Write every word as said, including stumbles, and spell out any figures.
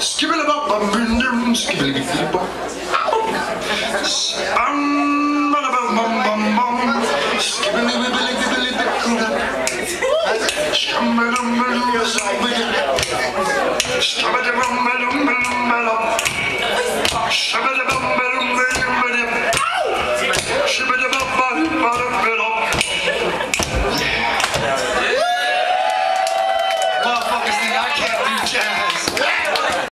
Skibbelebam, skibbelebam. Bam, bam, bam, bam, bam. Skibbelebam. Skambelum, belum, belum, belum. Skambelum, belum, belum, belum.